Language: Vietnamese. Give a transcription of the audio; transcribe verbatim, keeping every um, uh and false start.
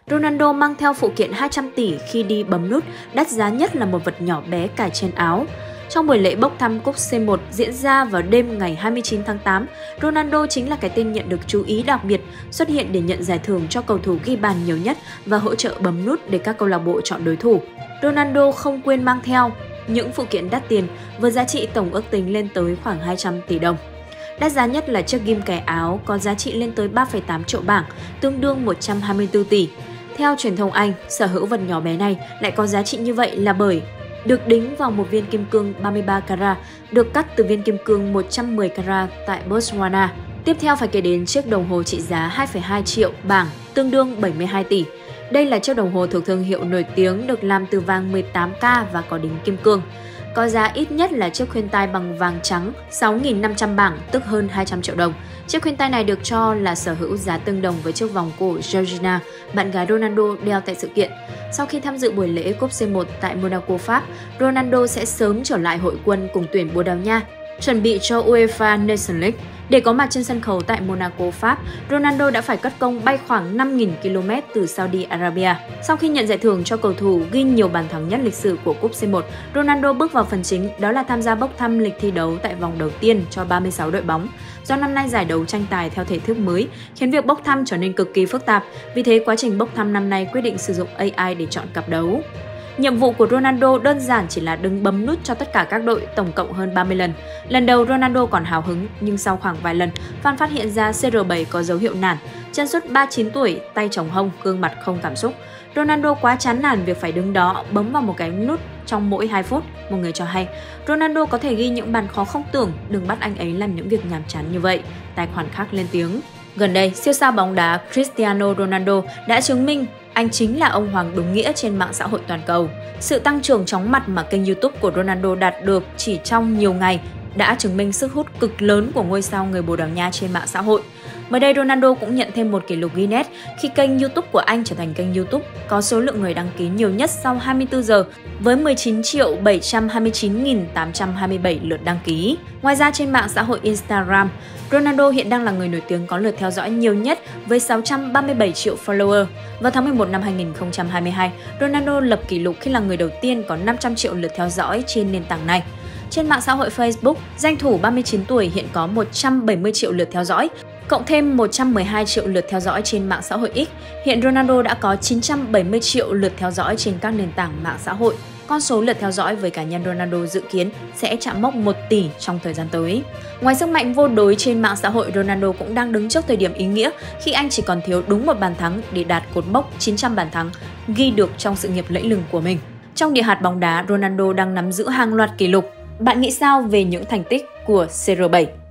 Ronaldo mang theo phụ kiện hai trăm tỷ khi đi bấm nút, đắt giá nhất là một vật nhỏ bé cài trên áo. Trong buổi lễ bốc thăm cúp C một diễn ra vào đêm ngày hai mươi chín tháng tám, Ronaldo chính là cái tên nhận được chú ý đặc biệt, xuất hiện để nhận giải thưởng cho cầu thủ ghi bàn nhiều nhất và hỗ trợ bấm nút để các câu lạc bộ chọn đối thủ. Ronaldo không quên mang theo những phụ kiện đắt tiền với giá trị tổng ước tính lên tới khoảng hai trăm tỷ đồng. Đắt giá nhất là chiếc ghim cài áo có giá trị lên tới ba phẩy tám triệu bảng, tương đương một trăm hai mươi tư tỷ. Theo truyền thông Anh, sở hữu vật nhỏ bé này lại có giá trị như vậy là bởi được đính vào một viên kim cương ba mươi ba carat, được cắt từ viên kim cương một trăm mười carat tại Botswana. Tiếp theo phải kể đến chiếc đồng hồ trị giá hai phẩy hai triệu bảng, tương đương bảy mươi hai tỷ. Đây là chiếc đồng hồ thuộc thương hiệu nổi tiếng được làm từ vàng mười tám K và có đính kim cương. Có giá ít nhất là chiếc khuyên tai bằng vàng trắng sáu nghìn năm trăm bảng, tức hơn hai trăm triệu đồng. Chiếc khuyên tai này được cho là sở hữu giá tương đồng với chiếc vòng cổ Georgina, bạn gái Ronaldo đeo tại sự kiện. Sau khi tham dự buổi lễ cúp C một tại Monaco, Pháp, Ronaldo sẽ sớm trở lại hội quân cùng tuyển Bồ Đào Nha, chuẩn bị cho UEFA Nations League. Để có mặt trên sân khấu tại Monaco, Pháp, Ronaldo đã phải cất công bay khoảng năm nghìn ki lô mét từ Saudi Arabia. Sau khi nhận giải thưởng cho cầu thủ ghi nhiều bàn thắng nhất lịch sử của cúp C một, Ronaldo bước vào phần chính, đó là tham gia bốc thăm lịch thi đấu tại vòng đầu tiên cho ba mươi sáu đội bóng. Do năm nay giải đấu tranh tài theo thể thức mới, khiến việc bốc thăm trở nên cực kỳ phức tạp, vì thế quá trình bốc thăm năm nay quyết định sử dụng A I để chọn cặp đấu. Nhiệm vụ của Ronaldo đơn giản chỉ là đứng bấm nút cho tất cả các đội tổng cộng hơn ba mươi lần. Lần đầu Ronaldo còn hào hứng, nhưng sau khoảng vài lần, fan phát hiện ra C R bảy có dấu hiệu nản. Chân sút ba mươi chín tuổi, tay chồng hông, gương mặt không cảm xúc. Ronaldo quá chán nản việc phải đứng đó bấm vào một cái nút trong mỗi hai phút. Một người cho hay, Ronaldo có thể ghi những bàn khó không tưởng, đừng bắt anh ấy làm những việc nhàm chán như vậy. Tài khoản khác lên tiếng. Gần đây, siêu sao bóng đá Cristiano Ronaldo đã chứng minh anh chính là ông hoàng đúng nghĩa trên mạng xã hội toàn cầu. Sự tăng trưởng chóng mặt mà kênh YouTube của Ronaldo đạt được chỉ trong nhiều ngày đã chứng minh sức hút cực lớn của ngôi sao người Bồ Đào Nha trên mạng xã hội. Mới đây, Ronaldo cũng nhận thêm một kỷ lục Guinness khi kênh YouTube của anh trở thành kênh YouTube có số lượng người đăng ký nhiều nhất sau hai mươi tư giờ với mười chín triệu bảy trăm hai mươi chín nghìn tám trăm hai mươi bảy lượt đăng ký. Ngoài ra, trên mạng xã hội Instagram, Ronaldo hiện đang là người nổi tiếng có lượt theo dõi nhiều nhất với sáu trăm ba mươi bảy triệu follower. Vào tháng mười một năm hai nghìn không trăm hai mươi hai, Ronaldo lập kỷ lục khi là người đầu tiên có năm trăm triệu lượt theo dõi trên nền tảng này. Trên mạng xã hội Facebook, danh thủ ba mươi chín tuổi hiện có một trăm bảy mươi triệu lượt theo dõi, cộng thêm một trăm mười hai triệu lượt theo dõi trên mạng xã hội X. Hiện Ronaldo đã có chín trăm bảy mươi triệu lượt theo dõi trên các nền tảng mạng xã hội. Con số lượt theo dõi với cá nhân Ronaldo dự kiến sẽ chạm mốc một tỷ trong thời gian tới. Ngoài sức mạnh vô đối trên mạng xã hội, Ronaldo cũng đang đứng trước thời điểm ý nghĩa khi anh chỉ còn thiếu đúng một bàn thắng để đạt cột mốc chín trăm bàn thắng ghi được trong sự nghiệp lẫy lừng của mình. Trong địa hạt bóng đá, Ronaldo đang nắm giữ hàng loạt kỷ lục. Bạn nghĩ sao về những thành tích của C R bảy?